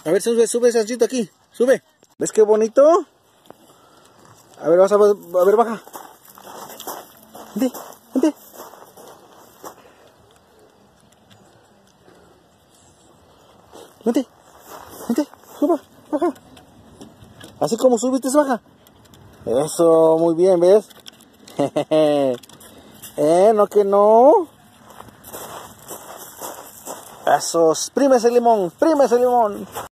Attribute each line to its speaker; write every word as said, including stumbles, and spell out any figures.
Speaker 1: A ver, sube, sube ese arcito aquí. Sube. ¿Ves qué bonito? A ver, vas a ver, a ver, baja. Vente, vente. Vente, vente, suba, baja. Así como subiste, baja. Eso, muy bien, ¿ves? eh, no que no. Eso, exprime ese limón, exprime ese limón.